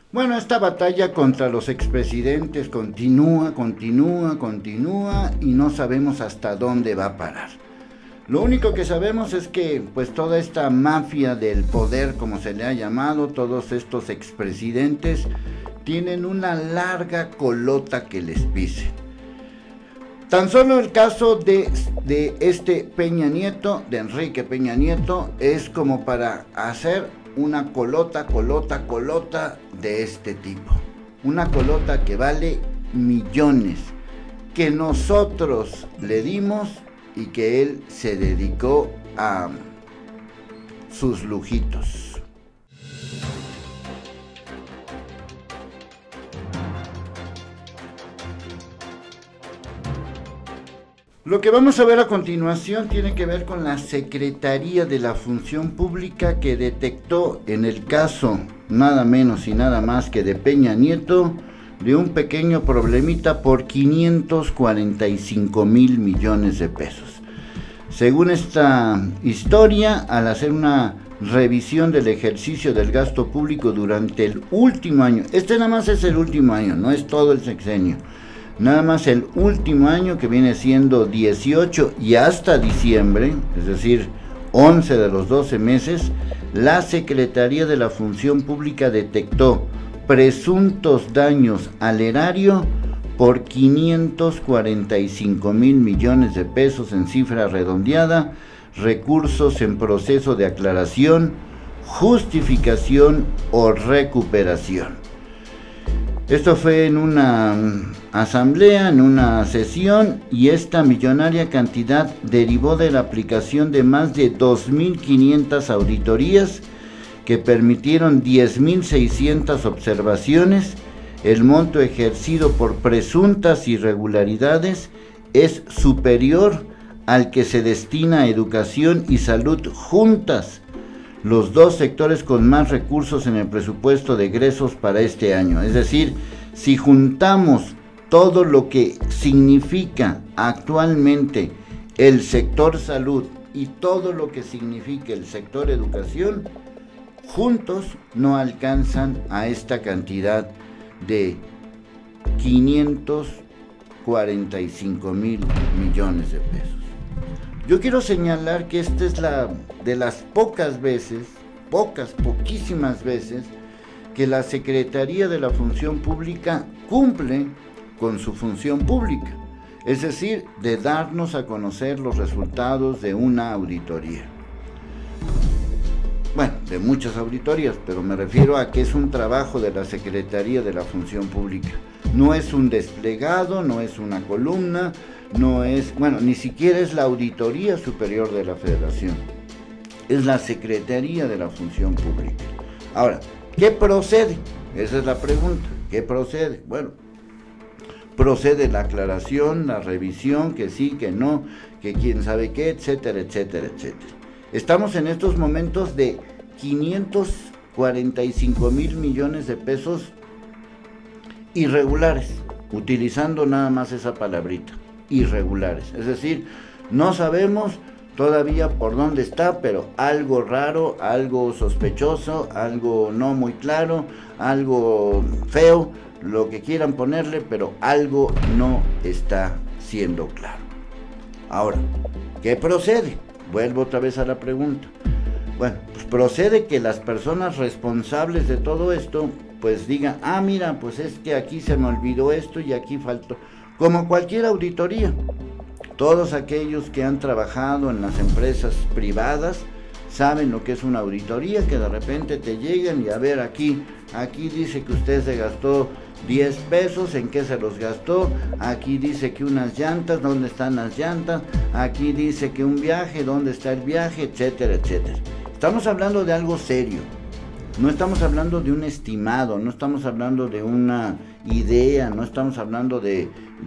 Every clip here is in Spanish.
Bueno, esta batalla contra los expresidentes continúa y no sabemos hasta dónde va a parar. Lo único que sabemos es que pues toda esta mafia del poder, como se le ha llamado, todos estos expresidentes tienen una larga colota que les pise. Tan solo el caso de este Peña Nieto, de Enrique Peña Nieto, es como para hacer una colota de este tipo. Una colota que vale millones, que nosotros le dimos y que él se dedicó a sus lujitos. Lo que vamos a ver a continuación tiene que ver con la Secretaría de la Función Pública, que detectó en el caso nada menos y nada más que de Peña Nieto de un pequeño problemita por 545,000 millones de pesos. Según esta historia, al hacer una revisión del ejercicio del gasto público durante el último año, este nada más es el último año, no es todo el sexenio, nada más el último año, que viene siendo 18 y hasta diciembre, es decir, 11 de los 12 meses, la Secretaría de la Función Pública detectó presuntos daños al erario por 545,000 millones de pesos en cifra redondeada, recursos en proceso de aclaración, justificación o recuperación. Esto fue en una asamblea, en una sesión, y esta millonaria cantidad derivó de la aplicación de más de 2.500 auditorías que permitieron 10.600 observaciones. El monto ejercido por presuntas irregularidades es superior al que se destina a educación y salud juntas, los dos sectores con más recursos en el presupuesto de egresos para este año. Es decir, si juntamos todo lo que significa actualmente el sector salud y todo lo que significa el sector educación, juntos no alcanzan a esta cantidad de 545,000 millones de pesos. Yo quiero señalar que esta es la de las poquísimas veces que la Secretaría de la Función Pública cumple con su función pública, es decir, de darnos a conocer los resultados de una auditoría. Bueno, de muchas auditorías, pero me refiero a que es un trabajo de la Secretaría de la Función Pública. No es un desplegado, no es una columna, no es, bueno, ni siquiera es la Auditoría Superior de la Federación, es la Secretaría de la Función Pública. Ahora, ¿qué procede? Esa es la pregunta. ¿Qué procede? Bueno, procede la aclaración, la revisión, que sí, que no, que quién sabe qué, etcétera, etcétera, etcétera. Estamos en estos momentos de 545,000 millones de pesos irregulares, utilizando nada más esa palabrita, irregulares. Es decir, no sabemos todavía por dónde está, pero algo raro, algo sospechoso, algo no muy claro, algo feo, lo que quieran ponerle, pero algo no está siendo claro. Ahora, ¿qué procede? Vuelvo otra vez a la pregunta. Bueno, pues procede que las personas responsables de todo esto pues digan, ah, mira, pues es que aquí se me olvidó esto y aquí faltó. Como cualquier auditoría, todos aquellos que han trabajado en las empresas privadas saben lo que es una auditoría, que de repente te llegan y a ver, aquí dice que usted se gastó 10 pesos, ¿en qué se los gastó? Aquí dice que unas llantas, ¿dónde están las llantas? Aquí dice que un viaje, ¿dónde está el viaje? Etcétera, etcétera. Estamos hablando de algo serio, no estamos hablando de un estimado, no estamos hablando de una idea, no estamos hablando de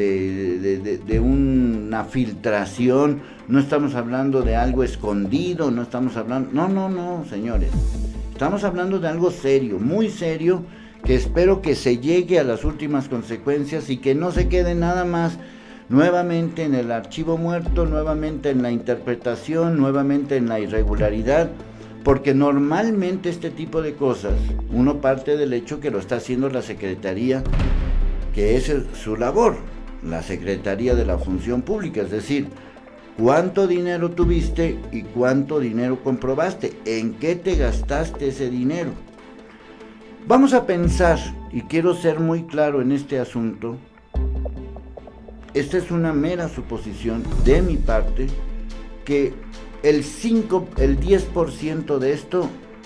una filtración, no estamos hablando de algo escondido, no estamos hablando, no, señores, estamos hablando de algo serio, muy serio, que espero que se llegue a las últimas consecuencias y que no se quede nada más nuevamente en el archivo muerto, nuevamente en la interpretación, nuevamente en la irregularidad, Porque normalmente este tipo de cosas, uno parte del hecho que lo está haciendo la Secretaría, que es su labor, la Secretaría de la Función Pública, es decir, cuánto dinero tuviste y cuánto dinero comprobaste, en qué te gastaste ese dinero. Vamos a pensar, y quiero ser muy claro en este asunto, esta es una mera suposición de mi parte, que el 10% de esto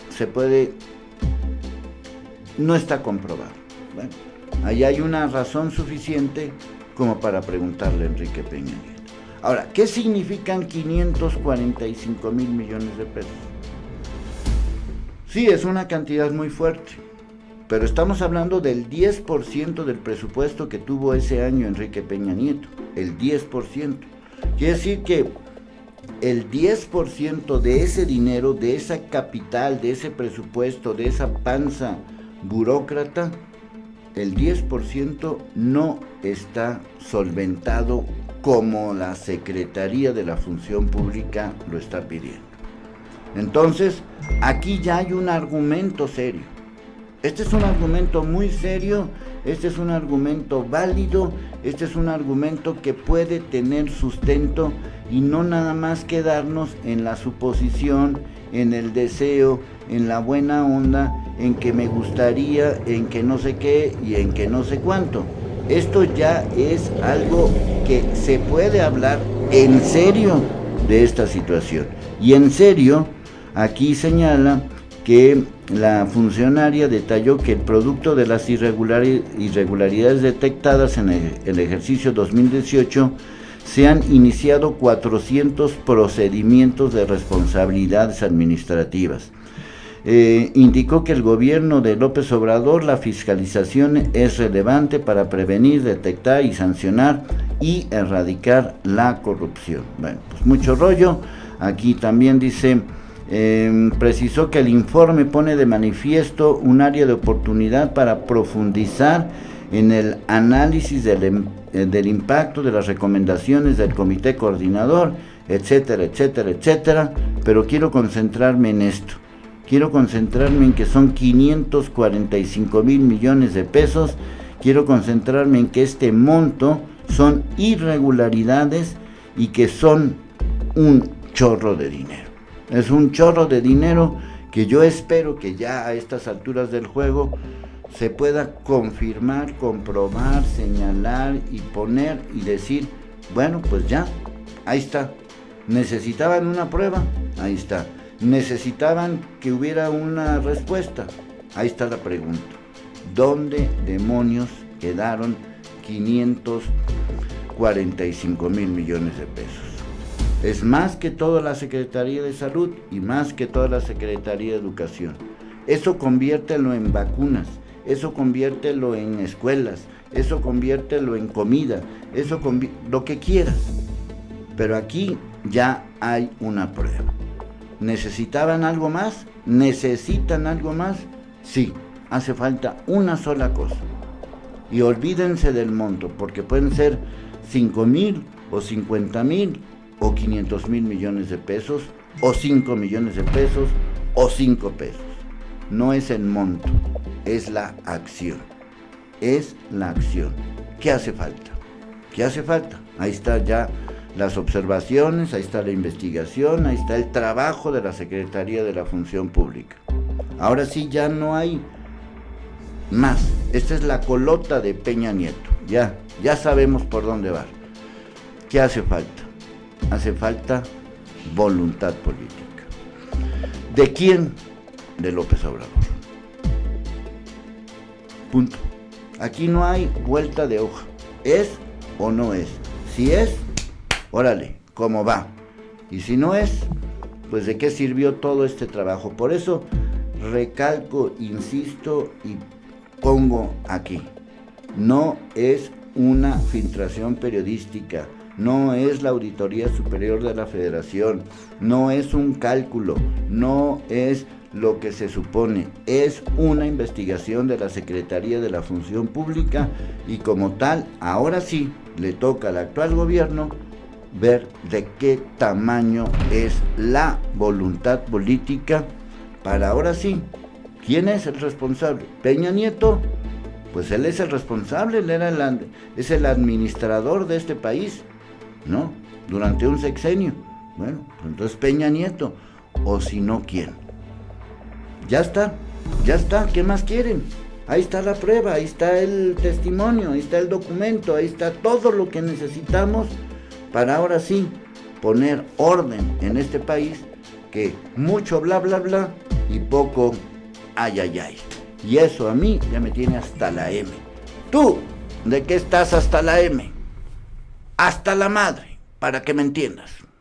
no está comprobado. Bueno, ahí hay una razón suficiente como para preguntarle a Enrique Peña Nieto. Ahora, ¿qué significan 545 mil millones de pesos? Sí, es una cantidad muy fuerte, pero estamos hablando del 10% del presupuesto que tuvo ese año Enrique Peña Nieto, el 10%. Quiere decir que el 10% de ese dinero, de esa capital, de ese presupuesto, de esa panza burócrata, el 10% no está solventado como la Secretaría de la Función Pública lo está pidiendo. Entonces, aquí ya hay un argumento serio. Este es un argumento muy serio, este es un argumento válido, este es un argumento que puede tener sustento y no nada más quedarnos en la suposición, en el deseo, en la buena onda, en que me gustaría, en que no sé qué y en que no sé cuánto. Esto ya es algo que se puede hablar en serio de esta situación. Y en serio, aquí señala que la funcionaria detalló que el producto de las irregularidades detectadas en el ejercicio 2018 se han iniciado 400 procedimientos de responsabilidades administrativas. Indicó que el gobierno de López Obrador, la fiscalización es relevante para prevenir, detectar y sancionar y erradicar la corrupción. Bueno, pues mucho rollo. Aquí también dice, precisó que el informe pone de manifiesto un área de oportunidad para profundizar en el análisis del impacto de las recomendaciones del comité coordinador, etcétera, etcétera, etcétera, pero quiero concentrarme en esto. Quiero concentrarme en que son 545 mil millones de pesos, quiero concentrarme en que este monto son irregularidades y que son un chorro de dinero. Es un chorro de dinero que yo espero que ya a estas alturas del juego se pueda confirmar, comprobar, señalar y poner y decir, bueno, pues ya, ahí está. ¿Necesitaban una prueba? Ahí está. ¿Necesitaban que hubiera una respuesta? Ahí está la pregunta. ¿Dónde demonios quedaron 545 mil millones de pesos? Es más que toda la Secretaría de Salud y más que toda la Secretaría de Educación. Eso conviértelo en vacunas, eso conviértelo en escuelas, eso conviértelo en comida, eso lo que quieras. Pero aquí ya hay una prueba. ¿Necesitaban algo más? ¿Necesitan algo más? Sí, hace falta una sola cosa. Y olvídense del monto, porque pueden ser 5 mil o 50 mil o 500 mil millones de pesos o 5 millones de pesos o 5 pesos. No es el monto, es la acción. Es la acción. ¿Qué hace falta? ¿Qué hace falta? Ahí está ya las observaciones, ahí está la investigación, ahí está el trabajo de la Secretaría de la Función Pública. Ahora sí ya no hay más. Esta es la colota de Peña Nieto. Ya sabemos por dónde va. ¿Qué hace falta? Hace falta voluntad política. ¿De quién? De López Obrador. Punto. Aquí no hay vuelta de hoja. ¿Es o no es? Si es, órale, ¿cómo va? Y si no es, pues ¿de qué sirvió todo este trabajo? Por eso recalco, insisto y pongo aquí. No es una filtración periodística, no es la Auditoría Superior de la Federación, no es un cálculo, no es lo que se supone, es una investigación de la Secretaría de la Función Pública y como tal, ahora sí, le toca al actual gobierno ver de qué tamaño es la voluntad política para ahora sí, ¿quién es el responsable? Peña Nieto, pues él es el responsable, es el administrador de este país, ¿no? Durante un sexenio. Bueno, entonces Peña Nieto, o si no, ¿quién? Ya está, ¿qué más quieren? Ahí está la prueba, ahí está el testimonio, ahí está el documento, ahí está todo lo que necesitamos para ahora sí poner orden en este país, que mucho bla bla bla y poco ay ay ay. Y eso a mí ya me tiene hasta la M. ¿Tú de qué estás hasta la M? Hasta la madre, para que me entiendas.